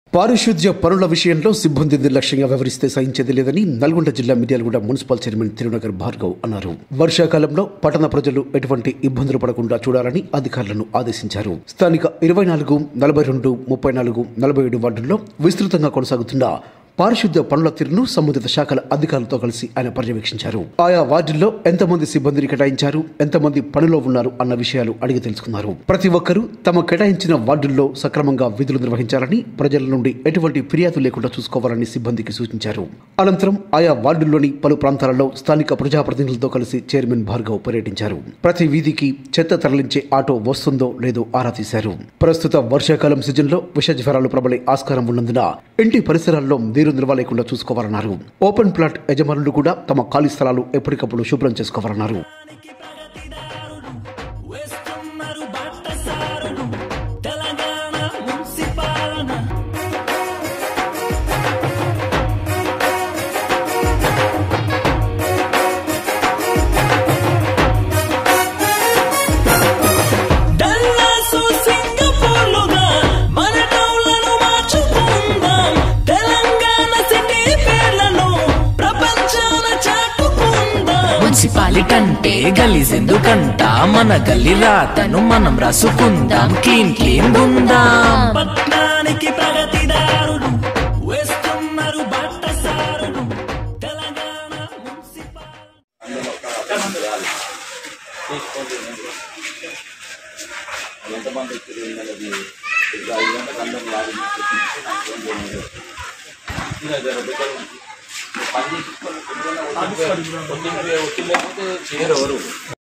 పారిశుద్ధ్య పనుల విషయంలో సిబ్బంది నిర్లక్ష్యంగా వ్యవహరిస్తే సహించేది లేదని నల్గొండ జిల్లా మిర్యాలగూడ మున్సిపల్ చైర్మన్ తిరునగర్ భార్గవ్ అన్నారు. వర్షాకాలంలో పట్టణ ప్రజలు ఎటువంటి ఇబ్బందులు పడకుండా చూడాలని అధికారులను ఆదేశించారు. స్థానిక 24, 42, 34, 47 వార్డుల్లో విస్తృతంగా కొనసాగుతున్న పారిశుద్ధ్య పనుల తీరును సంబంధిత శాఖల అధికారులతో కలిసి ఆయన పర్యవేక్షించారు. ఆయా వార్డుల్లో ఎంతమంది సిబ్బందిని కేటాయించారు, ఎంతమంది పనిలో ఉన్నారు అన్న విషయాలు అడిగి తెలుసుకున్నారు. ప్రతి ఒక్కరూ తమ కేటాయించిన వార్డుల్లో సక్రమంగా విధులు నిర్వహించాలని, ప్రజల నుండి ఎటువంటి ఫిర్యాదు లేకుండా చూసుకోవాలని సిబ్బందికి సూచించారు. అనంతరం ఆయా వార్డుల్లోని పలు ప్రాంతాలలో స్థానిక ప్రజాప్రతినిధులతో కలిసి చైర్మన్ భార్గవ్ పర్యటించారు. ప్రతి వీధికి చెత్త తరలించే ఆటో వస్తుందో లేదో ఆరా తీశారు. ప్రస్తుత వర్షాకాలం సీజన్లో విష జ్వరాలు ప్రబలే ఆస్కారం ఉన్నందున ఇంటి పరిసరాల్లో నీరు నిల్వ లేకుండా చూసుకోవాలన్నారు. ఓపెన్ ప్లాట్ యజమానులు కూడా తమ ఖాళీ స్థలాలు ఎప్పటికప్పుడు శుభ్రం చేసుకోవాలన్నారు. మున్సిపాలిటీ అంటే గలీజెందుకంట, మన గల్లీ రాతను మనం రాసుకుందాం, క్లీన్ క్లీన్ గుందాం. పట్నానికి ప్రగతిదారులు వేస్తున్నారు బాటసారులు తెలంగాణ లేకపోతే చేయరు.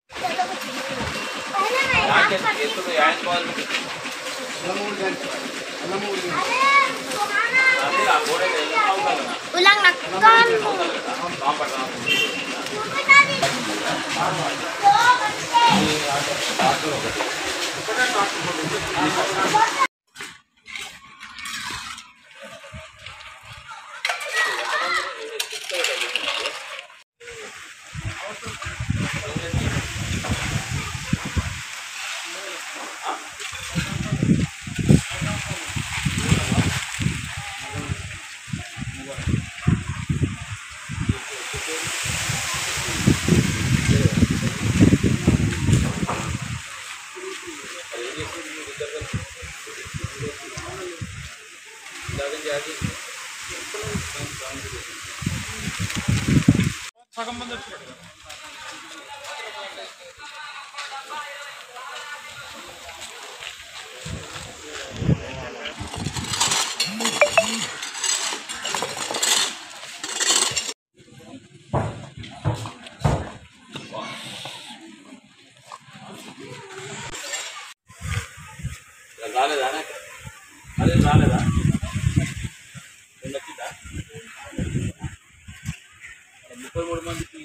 రాలేదా? అదే రాలేదా? 33 మందికి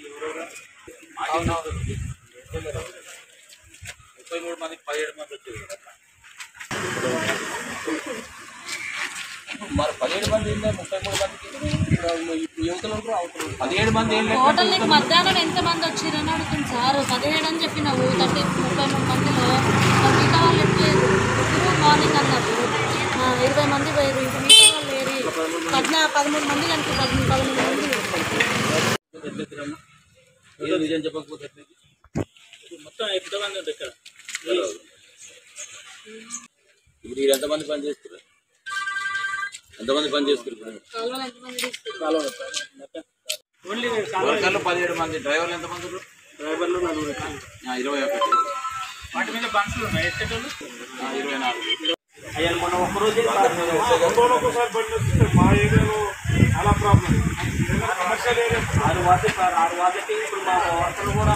33 మందికి 17 మంది వచ్చేది కదా. మరి 17 మంది 33 మందికి యువతలు 17 మంది టోటల్ నీకు మధ్యాహ్నం ఎంతమంది వచ్చిరని అడుగుతుంది సార్. 17 అని చెప్పినావు. 33 మందిలో మిగతా వాళ్ళు ఎట్లేదు. మార్నింగ్ అన్నారు 20 మంది పోయారు. ఇంక మిగతా వాళ్ళు లేరు. 13 మంది కనుక 13 మంది నిజం చెప్పకపోతే మొత్తం ఎంతమంది ఉంటుంది ఇక్కడ? ఇప్పుడు మీరు ఎంతమంది పని చేస్తారు? ఎంతమంది పని చేస్తారు? 17 మంది. డ్రైవర్లు ఎంతమంది? డ్రైవర్లు 21. వాటి మీద బస్సులు ఉన్నాయి. 24. మొన్న ఒక్కరోజు ఒక్కోసారి బండి వస్తుంది మా ఏరియాలో. చాలా ప్రాబ్లం. 6 వాటికి ఇప్పుడు మా వర్షాలు కూడా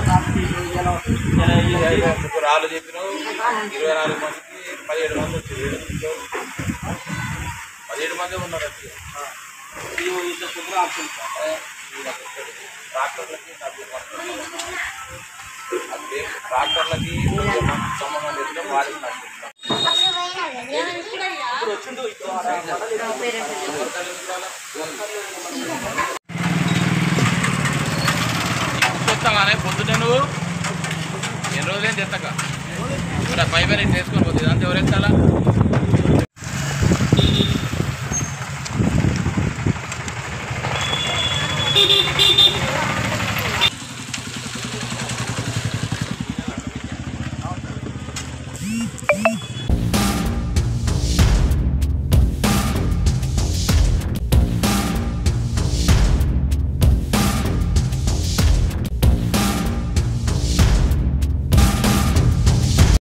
రాళ్ళు చెప్పిన 24 మందికి 17 మంది వచ్చారు. 17 మంది ఉన్నారు. ఇంత కుదురు ఆప్షన్ ట్రాక్టర్లకి ట్రాక్టర్లకి సంబంధం లేదు. వాడికి చెప్తాగానే పొద్దునే నువ్వు ఎన్ని రోజులేం చేస్తాక ఫైబర్ చేసుకొని పోతుంది అంతే. ఎవరు ఎత్తాలా?